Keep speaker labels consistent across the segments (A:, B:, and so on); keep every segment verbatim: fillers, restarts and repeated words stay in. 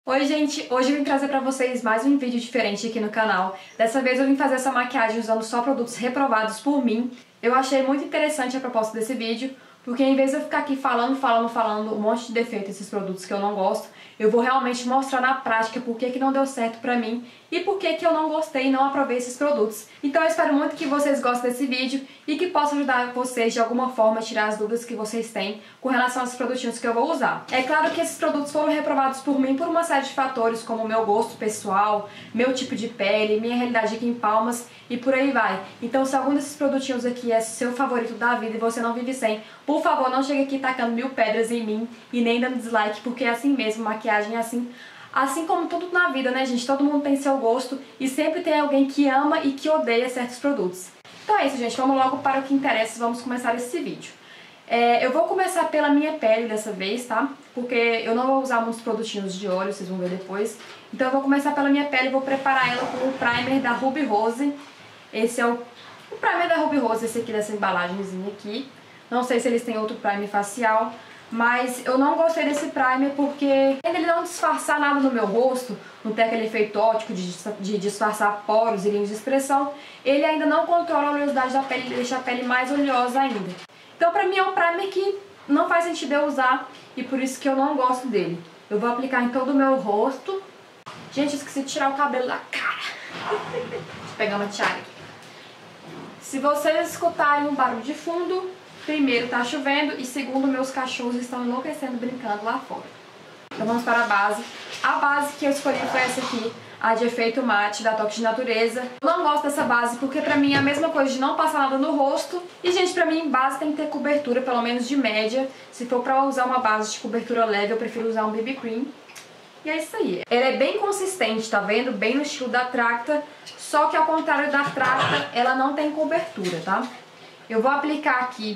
A: Oi gente, hoje eu vim trazer pra vocês mais um vídeo diferente aqui no canal. Dessa vez eu vim fazer essa maquiagem usando só produtos reprovados por mim. Eu achei muito interessante a proposta desse vídeo, porque em vez de eu ficar aqui falando, falando, falando um monte de defeito desses produtos que eu não gosto, eu vou realmente mostrar na prática por que que não deu certo pra mim e por que que eu não gostei e não aprovei esses produtos. Então eu espero muito que vocês gostem desse vídeo e que possa ajudar vocês de alguma forma a tirar as dúvidas que vocês têm com relação aos produtinhos que eu vou usar. É claro que esses produtos foram reprovados por mim por uma série de fatores, como o meu gosto pessoal, meu tipo de pele, minha realidade aqui em Palmas e por aí vai. Então se algum desses produtinhos aqui é seu favorito da vida e você não vive sem, por favor, não chegue aqui tacando mil pedras em mim e nem dando dislike, porque é assim mesmo, maquiagem é assim. Assim como tudo na vida, né, gente? Todo mundo tem seu gosto e sempre tem alguém que ama e que odeia certos produtos. Então é isso, gente. Vamos logo para o que interessa. Vamos começar esse vídeo. É, eu vou começar pela minha pele dessa vez, tá? Porque eu não vou usar muitos produtinhos de olho, vocês vão ver depois. Então eu vou começar pela minha pele e vou preparar ela com o primer da Ruby Rose. Esse é o, o primer da Ruby Rose, esse aqui dessa embalagenzinha aqui. Não sei se eles têm outro primer facial, mas eu não gostei desse primer porque ele não disfarçar nada no meu rosto, não tem aquele efeito óptico de, de disfarçar poros e linhas de expressão, ele ainda não controla a oleosidade da pele, ele deixa a pele mais oleosa ainda. Então pra mim é um primer que não faz sentido eu usar e por isso que eu não gosto dele. Eu vou aplicar em todo o meu rosto. Gente, eu esqueci de tirar o cabelo da cara. Deixa eu pegar uma tiara aqui. Se vocês escutarem um barulho de fundo, primeiro, tá chovendo e segundo, meus cachorros estão enlouquecendo brincando lá fora. Então vamos para a base. A base que eu escolhi foi essa aqui, a de efeito mate da Toque de Natureza. Eu não gosto dessa base porque pra mim é a mesma coisa de não passar nada no rosto. E gente, pra mim base tem que ter cobertura, pelo menos de média. Se for pra usar uma base de cobertura leve, eu prefiro usar um B B Cream. E é isso aí. Ela é bem consistente, tá vendo? Bem no estilo da Tracta. Só que ao contrário da Tracta, ela não tem cobertura, tá? Eu vou aplicar aqui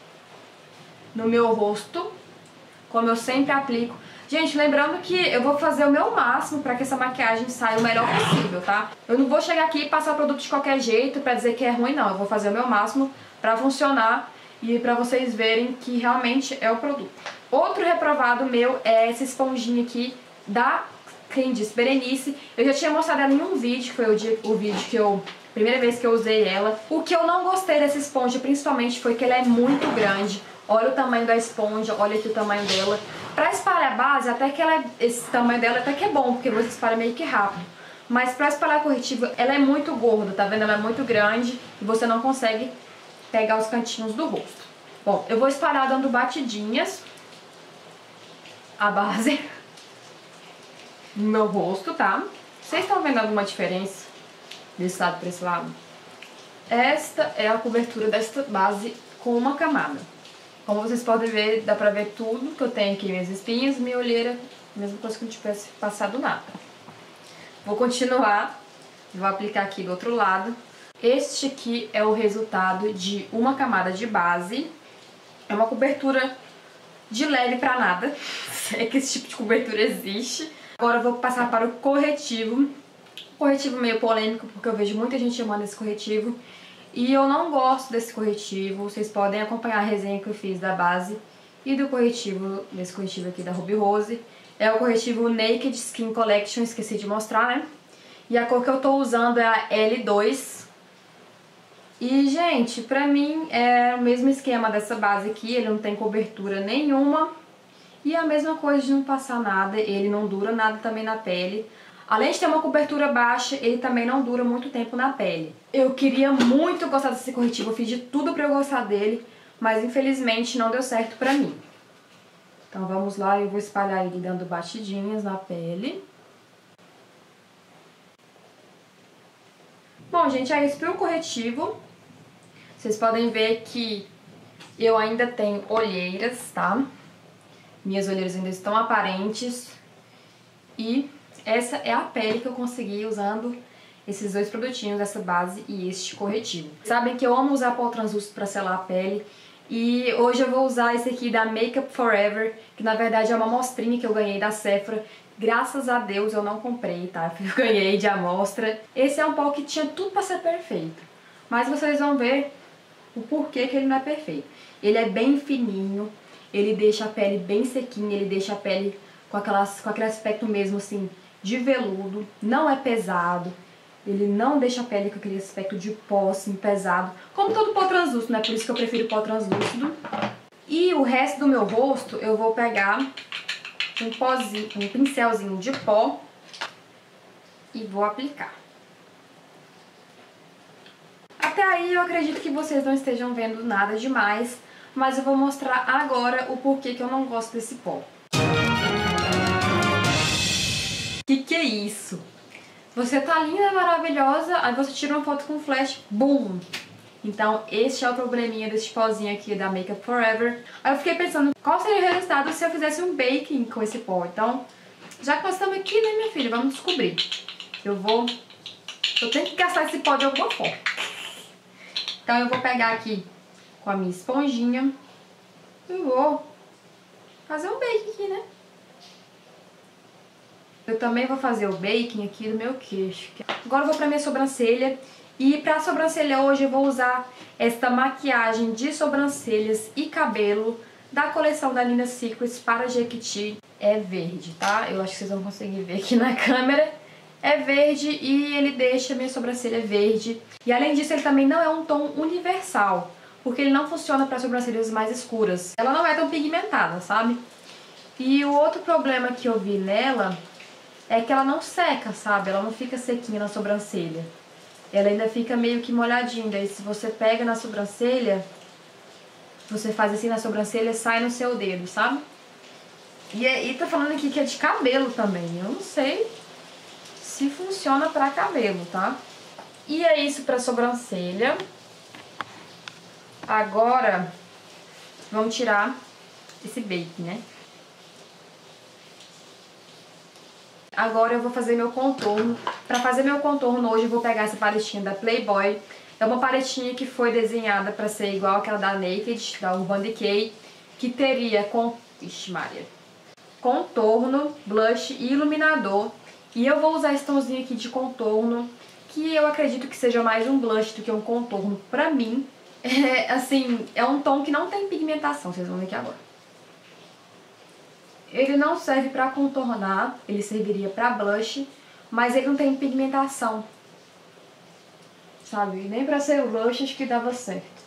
A: no meu rosto, como eu sempre aplico. Gente, lembrando que eu vou fazer o meu máximo pra que essa maquiagem saia o melhor possível, tá? Eu não vou chegar aqui e passar o produto de qualquer jeito pra dizer que é ruim, não. Eu vou fazer o meu máximo pra funcionar e pra vocês verem que realmente é o produto. Outro reprovado meu é essa esponjinha aqui da Candice Berenice. Eu já tinha mostrado ela em um vídeo, que foi o, dia, o vídeo que eu... primeira vez que eu usei ela. O que eu não gostei dessa esponja, principalmente, foi que ela é muito grande. Olha o tamanho da esponja, olha aqui o tamanho dela. Pra espalhar a base, até que ela é, esse tamanho dela até que é bom, porque você espalha meio que rápido. Mas pra espalhar corretivo, ela é muito gorda, tá vendo? Ela é muito grande e você não consegue pegar os cantinhos do rosto. Bom, eu vou espalhar dando batidinhas a base no meu rosto, tá? Vocês estão vendo alguma diferença desse lado pra esse lado? Esta é a cobertura desta base com uma camada. Como vocês podem ver, dá pra ver tudo que eu tenho aqui, minhas espinhas, minha olheira, mesma coisa que não tivesse passado nada. Vou continuar, vou aplicar aqui do outro lado. Este aqui é o resultado de uma camada de base. É uma cobertura de leve pra nada, se é que esse tipo de cobertura existe. Agora eu vou passar para o corretivo. Corretivo meio polêmico, porque eu vejo muita gente chamando esse corretivo. E eu não gosto desse corretivo. Vocês podem acompanhar a resenha que eu fiz da base e do corretivo, desse corretivo aqui da Ruby Rose. É o corretivo Naked Skin Collection, esqueci de mostrar, né? E a cor que eu tô usando é a L dois. E, gente, pra mim é o mesmo esquema dessa base aqui. Ele não tem cobertura nenhuma. E a mesma coisa de não passar nada. Ele não dura nada também na pele. Além de ter uma cobertura baixa, ele também não dura muito tempo na pele. Eu queria muito gostar desse corretivo, eu fiz de tudo pra eu gostar dele, mas infelizmente não deu certo pra mim. Então vamos lá, eu vou espalhar ele dando batidinhas na pele. Bom, gente, é isso pro corretivo. Vocês podem ver que eu ainda tenho olheiras, tá? Minhas olheiras ainda estão aparentes. E essa é a pele que eu consegui usando esses dois produtinhos, essa base e este corretivo. Sabem que eu amo usar pó translúcido para selar a pele. E hoje eu vou usar esse aqui da Makeup Forever, que na verdade é uma amostrinha que eu ganhei da Sephora. Graças a Deus eu não comprei, tá? Eu ganhei de amostra. Esse é um pó que tinha tudo para ser perfeito. Mas vocês vão ver o porquê que ele não é perfeito. Ele é bem fininho, ele deixa a pele bem sequinha, ele deixa a pele com, aquelas, com aquele aspecto mesmo assim de veludo, não é pesado, ele não deixa a pele com aquele aspecto de pó assim pesado, como todo pó translúcido, né? Por isso que eu prefiro pó translúcido. E o resto do meu rosto eu vou pegar um pozinho, um pincelzinho de pó e vou aplicar. Até aí eu acredito que vocês não estejam vendo nada demais, mas eu vou mostrar agora o porquê que eu não gosto desse pó. Que que é isso? Você tá linda, maravilhosa, aí você tira uma foto com flash, boom! Então esse é o probleminha desse pozinho aqui da Makeup Forever. Aí eu fiquei pensando, qual seria o resultado se eu fizesse um baking com esse pó? Então, já que nós estamos aqui, né, minha filha, vamos descobrir. Eu vou... Eu tenho que gastar esse pó de alguma forma. Então eu vou pegar aqui com a minha esponjinha e vou fazer um baking aqui, né? Eu também vou fazer o baking aqui do meu queixo. Agora eu vou pra minha sobrancelha. E pra sobrancelha hoje eu vou usar esta maquiagem de sobrancelhas e cabelo da coleção da Nina Secrets para Jequiti. É verde, tá? Eu acho que vocês vão conseguir ver aqui na câmera. É verde e ele deixa minha sobrancelha verde. E além disso ele também não é um tom universal, porque ele não funciona para sobrancelhas mais escuras. Ela não é tão pigmentada, sabe? E o outro problema que eu vi nela é que ela não seca, sabe? Ela não fica sequinha na sobrancelha. Ela ainda fica meio que molhadinha. Daí se você pega na sobrancelha, você faz assim na sobrancelha, sai no seu dedo, sabe? E, e tá falando aqui que é de cabelo também. Eu não sei se funciona pra cabelo, tá? E é isso pra sobrancelha. Agora, vamos tirar esse bake, né? Agora eu vou fazer meu contorno. Pra fazer meu contorno hoje eu vou pegar essa paletinha da Playboy. É uma paletinha que foi desenhada pra ser igual aquela da Naked, da Urban Decay, que teria com... Ixi, Maria. Contorno, blush e iluminador. E eu vou usar esse tomzinho aqui de contorno, que eu acredito que seja mais um blush do que um contorno pra mim. É, assim, é um tom que não tem pigmentação, vocês vão ver aqui agora. Ele não serve pra contornar, ele serviria pra blush, mas ele não tem pigmentação, sabe? Nem pra ser o blush acho que dava certo.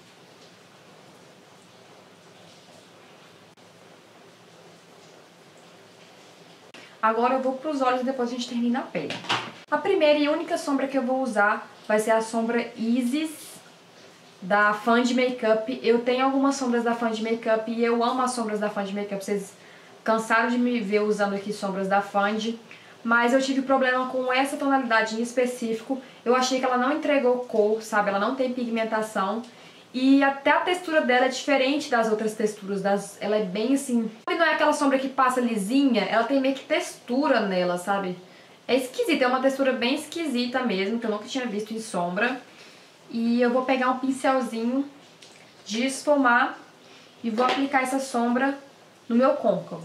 A: Agora eu vou pros olhos e depois a gente termina a pele. A primeira e única sombra que eu vou usar vai ser a sombra Isis da Fund Makeup. Eu tenho algumas sombras da Fund Makeup e eu amo as sombras da Fund Makeup. Vocês cansaram de me ver usando aqui sombras da Fund, mas eu tive problema com essa tonalidade em específico. Eu achei que ela não entregou cor, sabe? Ela não tem pigmentação. E até a textura dela é diferente das outras texturas, das, ela é bem assim... Não é aquela sombra que passa lisinha, ela tem meio que textura nela, sabe? É esquisita, é uma textura bem esquisita mesmo, que eu nunca tinha visto em sombra. E eu vou pegar um pincelzinho de esfumar e vou aplicar essa sombra no meu côncavo.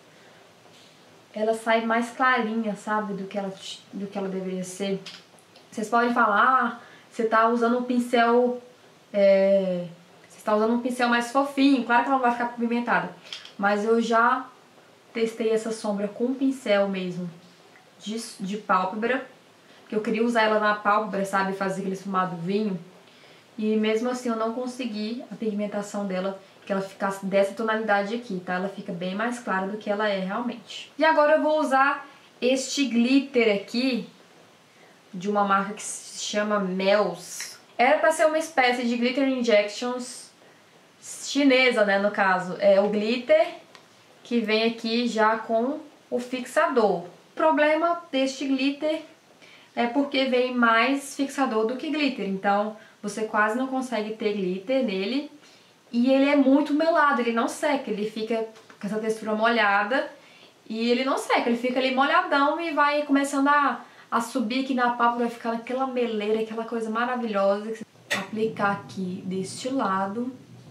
A: Ela sai mais clarinha, sabe, do que ela, do que ela deveria ser. Vocês podem falar, ah, você tá usando um pincel... É, você está usando um pincel mais fofinho, claro que ela não vai ficar pigmentada, mas eu já testei essa sombra com um pincel mesmo de, de pálpebra, que eu queria usar ela na pálpebra, sabe, fazer aquele esfumado vinho, e mesmo assim eu não consegui a pigmentação dela, que ela ficasse dessa tonalidade aqui, tá? Ela fica bem mais clara do que ela é realmente. E agora eu vou usar este glitter aqui, de uma marca que se chama Mel's. Era pra ser uma espécie de glitter injections chinesa, né, no caso. É o glitter que vem aqui já com o fixador. O problema deste glitter é porque vem mais fixador do que glitter. Então, você quase não consegue ter glitter nele. E ele é muito melado, ele não seca. Ele fica com essa textura molhada e ele não seca. Ele fica ali molhadão e vai começando a... a subir aqui na pálpebra, vai ficar aquela meleira, aquela coisa maravilhosa. Que você vai aplicar aqui deste lado.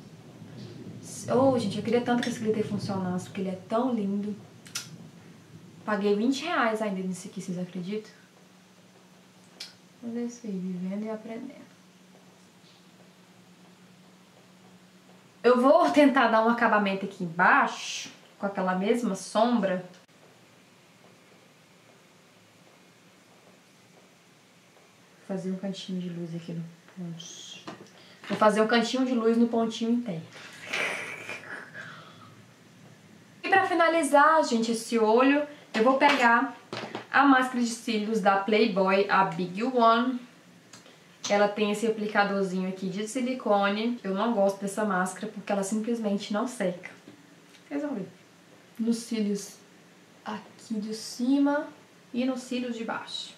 A: Oh, gente, eu queria tanto que esse glitter funcionasse, porque ele é tão lindo. Paguei vinte reais ainda nisso aqui, vocês acreditam? Mas é isso aí, vivendo e aprendendo. Eu vou tentar dar um acabamento aqui embaixo, com aquela mesma sombra. Vou fazer um cantinho de luz aqui no ponto. Vou fazer um cantinho de luz no pontinho interno. E pra finalizar, gente, esse olho, eu vou pegar a máscara de cílios da Playboy, a Big One. Ela tem esse aplicadorzinho aqui de silicone. Eu não gosto dessa máscara porque ela simplesmente não seca. Vocês vão ver. Nos cílios aqui de cima e nos cílios de baixo.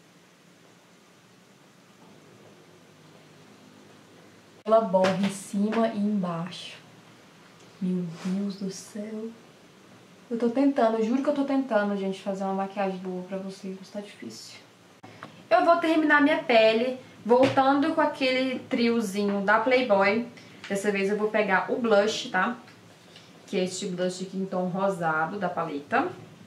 A: Ela borra em cima e embaixo. Meu Deus do céu. Eu tô tentando, eu juro que eu tô tentando, gente, fazer uma maquiagem boa pra vocês, mas tá difícil. Eu vou terminar minha pele voltando com aquele triozinho da Playboy. Dessa vez eu vou pegar o blush, tá? Que é este blush aqui em tom rosado da paleta.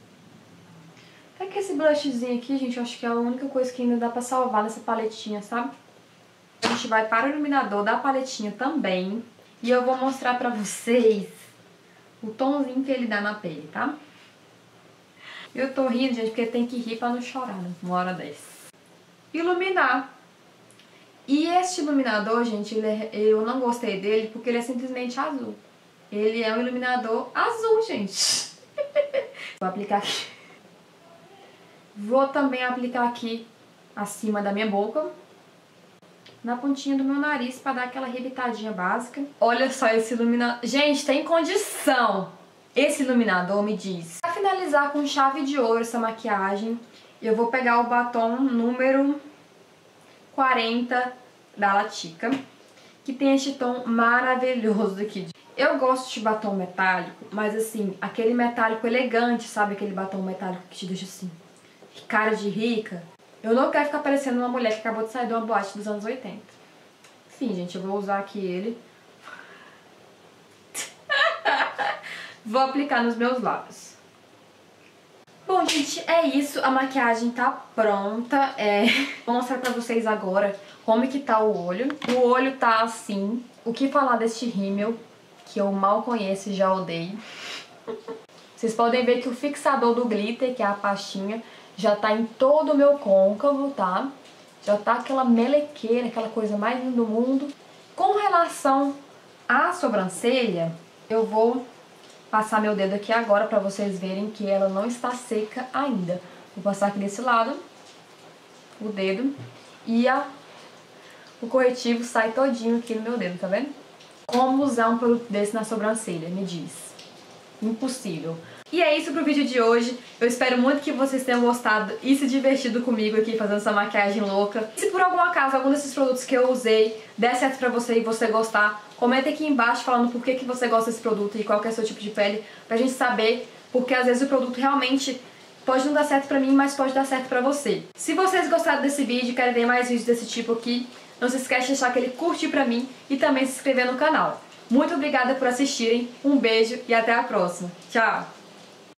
A: É que esse blushzinho aqui, gente, eu acho que é a única coisa que ainda dá pra salvar nessa paletinha, sabe? A gente vai para o iluminador da paletinha também. E eu vou mostrar pra vocês o tomzinho que ele dá na pele, tá? Eu tô rindo, gente, porque tem que rir pra não chorar, né? Uma hora dessa. Iluminar. E este iluminador, gente, ele é, eu não gostei dele porque ele é simplesmente azul. Ele é um iluminador azul, gente. Vou aplicar aqui. Vou também aplicar aqui acima da minha boca. Na pontinha do meu nariz pra dar aquela arrebitadinha básica. Olha só esse iluminador. Gente, tem condição. Esse iluminador me diz. Pra finalizar com chave de ouro essa maquiagem, eu vou pegar o batom número quarenta da Latica, que tem este tom maravilhoso aqui. Eu gosto de batom metálico, mas assim, aquele metálico elegante, sabe? Aquele batom metálico que te deixa assim, cara de rica. Eu não quero ficar parecendo uma mulher que acabou de sair de uma boate dos anos oitenta. Enfim, gente, eu vou usar aqui ele. Vou aplicar nos meus lábios. Bom, gente, é isso. A maquiagem tá pronta. É... Vou mostrar pra vocês agora como que tá o olho. O olho tá assim. O que falar deste rímel, que eu mal conheço e já odeio. Vocês podem ver que o fixador do glitter, que é a pastinha, já tá em todo o meu côncavo, tá? Já tá aquela melequeira, aquela coisa mais linda do mundo. Com relação à sobrancelha, eu vou passar meu dedo aqui agora pra vocês verem que ela não está seca ainda. Vou passar aqui desse lado, o dedo, e a, o corretivo sai todinho aqui no meu dedo, tá vendo? Como usar um produto desse na sobrancelha? Me diz. Impossível. E é isso pro vídeo de hoje. Eu espero muito que vocês tenham gostado e se divertido comigo aqui fazendo essa maquiagem louca. Se por algum acaso algum desses produtos que eu usei der certo pra você e você gostar, comenta aqui embaixo falando por que, que você gosta desse produto e qual que é o seu tipo de pele, pra gente saber, porque às vezes o produto realmente pode não dar certo pra mim, mas pode dar certo pra você. Se vocês gostaram desse vídeo e querem ver mais vídeos desse tipo aqui, não se esquece de deixar aquele curtir pra mim e também se inscrever no canal. Muito obrigada por assistirem, um beijo e até a próxima. Tchau!